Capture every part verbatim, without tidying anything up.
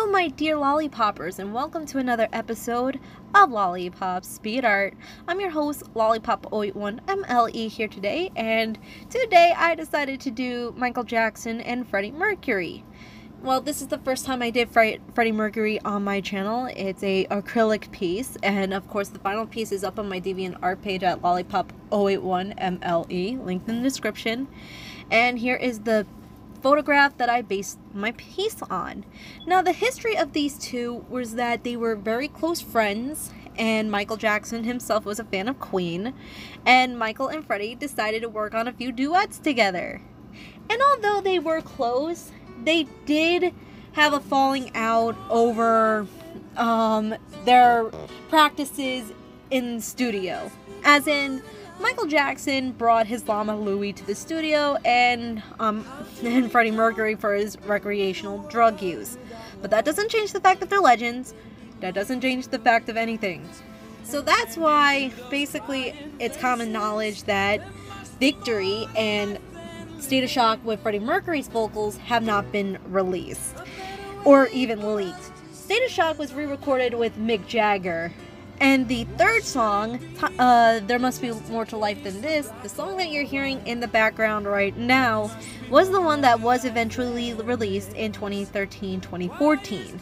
my dear Lollypoppers, and welcome to another episode of Lollypop Speed Art. I'm your host, Lollypop zero eight one M L E here today, and today I decided to do Michael Jackson and Freddie Mercury. Well, this is the first time I did Fre Freddie Mercury on my channel. It's a acrylic piece, and of course the final piece is up on my DeviantArt page at Lollypop zero eight one M L E, linked in the description. And here is the photograph that I based my piece on. Now, the history of these two was that they were very close friends, and Michael Jackson himself was a fan of Queen, and Michael and Freddie decided to work on a few duets together. And although they were close, they did have a falling out over um, their practices in the studio. As in, Michael Jackson brought his llama Louie to the studio, and um, and Freddie Mercury for his recreational drug use. But that doesn't change the fact that they're legends. That doesn't change the fact of anything. So that's why, basically, it's common knowledge that Victory and State of Shock with Freddie Mercury's vocals have not been released, or even leaked. State of Shock was re-recorded with Mick Jagger. And the third song, uh, There Must Be More to Life Than This, the song that you're hearing in the background right now, was the one that was eventually released in twenty thirteen twenty fourteen.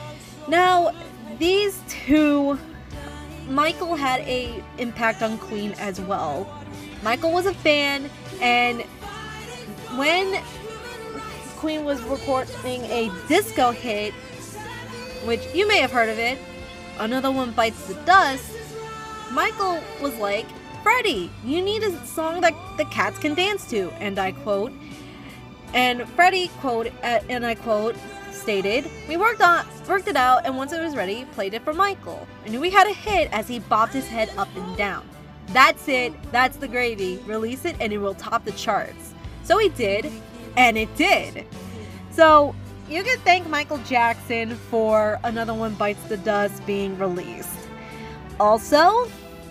Now, these two, Michael had a impact on Queen as well. Michael was a fan, and when Queen was recording a disco hit, which you may have heard of it, Another One Bites the Dust, Michael was like, Freddie, you need a song that the cats can dance to, and I quote, and Freddie, quote, uh, and I quote, stated, we worked on, worked it out, and once it was ready, played it for Michael. I knew we had a hit as he bobbed his head up and down. That's it, that's the gravy, release it and it will top the charts. So he did, and it did. So, you can thank Michael Jackson for Another One Bites the Dust being released. Also,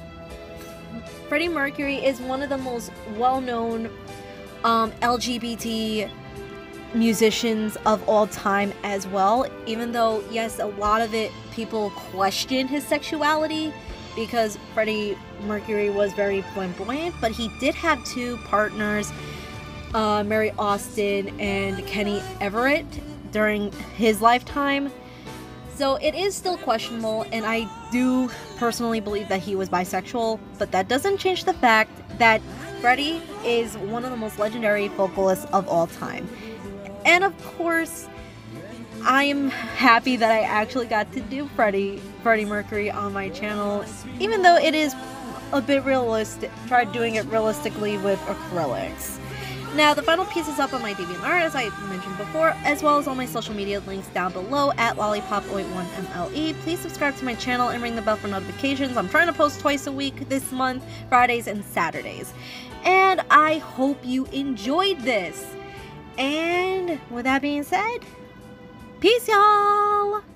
Freddie Mercury is one of the most well-known um, L G B T musicians of all time as well. Even though, yes, a lot of it, people question his sexuality because Freddie Mercury was very flamboyant, but he did have two partners, uh, Mary Austin and Kenny Everett, during his lifetime. So it is still questionable, and I do personally believe that he was bisexual, but that doesn't change the fact that Freddie is one of the most legendary vocalists of all time. And of course, I am happy that I actually got to do Freddie, Freddie Mercury on my channel, even though it is a bit realistic. Tried doing it realistically with acrylics. Now, the final piece is up on my DeviantArt, as I mentioned before, as well as all my social media links down below at Lollypop zero eight one M L E. Please subscribe to my channel and ring the bell for notifications. I'm trying to post twice a week this month, Fridays and Saturdays. And I hope you enjoyed this. And with that being said, peace, y'all!